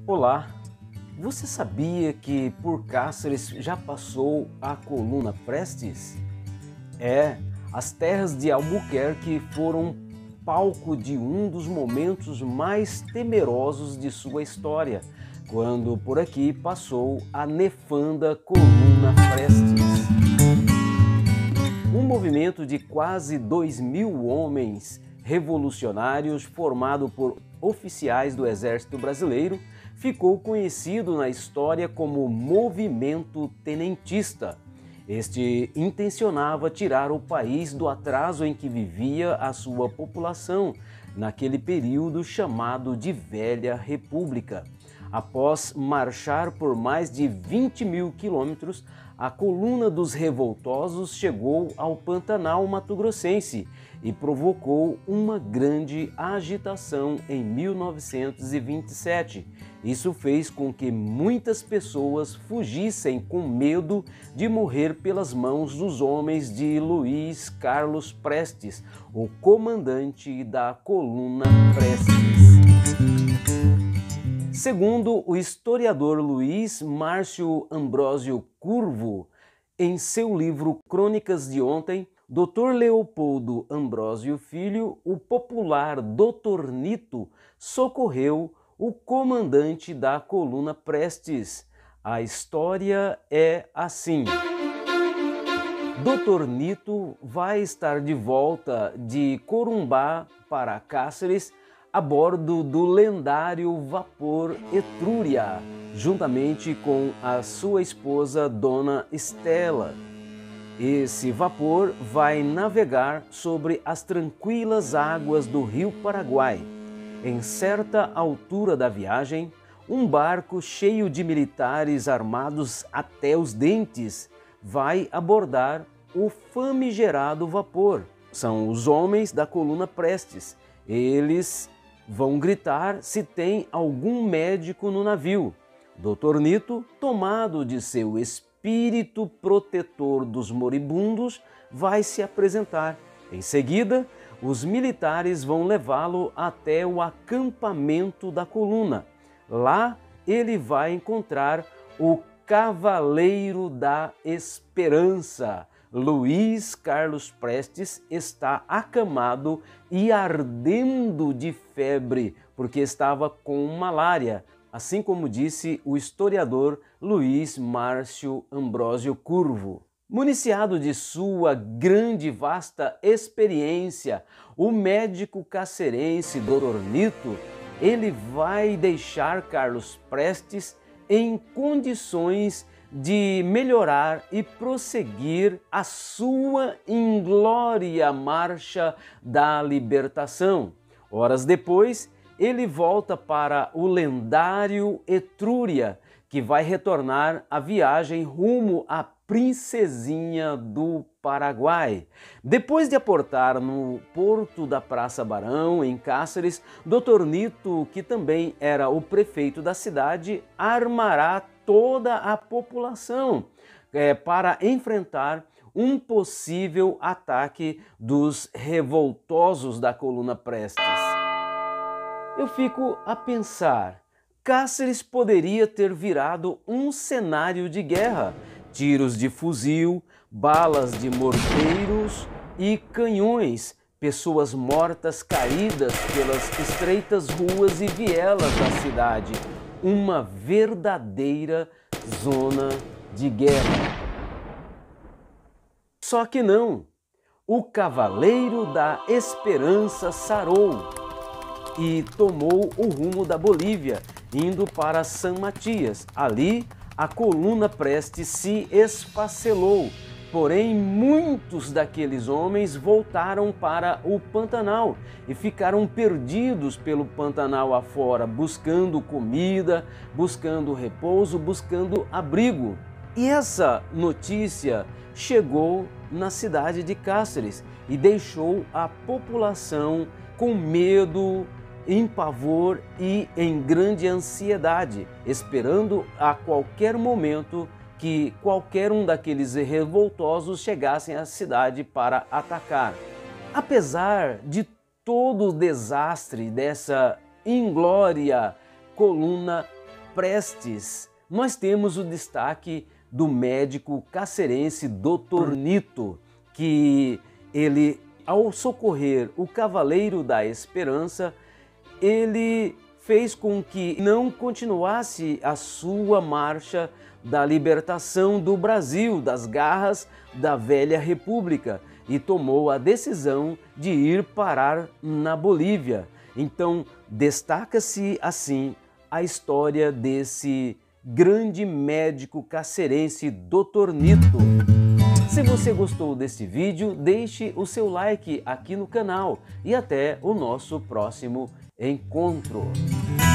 Olá, você sabia que por Cáceres já passou a coluna Prestes? As terras de Albuquerque foram palco de um dos momentos mais temerosos de sua história, quando por aqui passou a nefanda coluna Prestes. Um movimento de quase 2.000 homens revolucionários formado por oficiais do Exército Brasileiro ficou conhecido na história como Movimento Tenentista. Este intencionava tirar o país do atraso em que vivia a sua população, naquele período chamado de Velha República. Após marchar por mais de 20.000 quilômetros, a coluna dos revoltosos chegou ao Pantanal Mato-Grossense e provocou uma grande agitação em 1927. Isso fez com que muitas pessoas fugissem com medo de morrer pelas mãos dos homens de Luiz Carlos Prestes, o comandante da coluna Prestes. Segundo o historiador Luiz Márcio Ambrósio Curvo, em seu livro Crônicas de Ontem, Dr. Leopoldo Ambrósio Filho, o popular Dr. Nito, socorreu o comandante da coluna Prestes. A história é assim. Dr. Nito vai estar de volta de Corumbá para Cáceres a bordo do lendário vapor Etrúria, juntamente com a sua esposa Dona Estela. Esse vapor vai navegar sobre as tranquilas águas do Rio Paraguai. Em certa altura da viagem, um barco cheio de militares armados até os dentes vai abordar o famigerado vapor. São os homens da coluna Prestes. Eles vão gritar se tem algum médico no navio. Dr. Nito, tomado de seu espírito protetor dos moribundos, vai se apresentar. Em seguida, os militares vão levá-lo até o acampamento da coluna. Lá ele vai encontrar o Cavaleiro da Esperança. Luiz Carlos Prestes está acamado e ardendo de febre, porque estava com malária, assim como disse o historiador Luiz Márcio Ambrósio Curvo. Municiado de sua grande e vasta experiência, o médico cacerense Dr. Nito, ele vai deixar Carlos Prestes em condições de melhorar e prosseguir a sua inglória marcha da libertação. Horas depois, ele volta para o lendário Etrúria, que vai retornar a viagem rumo à Princesinha do Paraguai. Depois de aportar no porto da Praça Barão, em Cáceres, Dr. Nito, que também era o prefeito da cidade, armará toda a população para enfrentar um possível ataque dos revoltosos da coluna Prestes. Eu fico a pensar, Cáceres poderia ter virado um cenário de guerra, tiros de fuzil, balas de morteiros e canhões, pessoas mortas caídas pelas estreitas ruas e vielas da cidade. Uma verdadeira zona de guerra. Só que não. O Cavaleiro da Esperança sarou e tomou o rumo da Bolívia, indo para San Matias. Ali, a coluna Prestes se esfacelou, porém muitos daqueles homens voltaram para o Pantanal e ficaram perdidos pelo Pantanal afora, buscando comida, buscando repouso, buscando abrigo. E essa notícia chegou na cidade de Cáceres e deixou a população com medo, em pavor e em grande ansiedade, esperando a qualquer momento que qualquer um daqueles revoltosos chegassem à cidade para atacar. Apesar de todo o desastre dessa inglória coluna Prestes, nós temos o destaque do médico cacerense Dr. Nito, que ele, ao socorrer o Cavaleiro da Esperança, ele fez com que não continuasse a sua marcha da libertação do Brasil das garras da velha república e tomou a decisão de ir parar na Bolívia. Então, destaca-se assim a história desse grande médico cacerense, Dr. Nito. Se você gostou desse vídeo, deixe o seu like aqui no canal e até o nosso próximo encontro.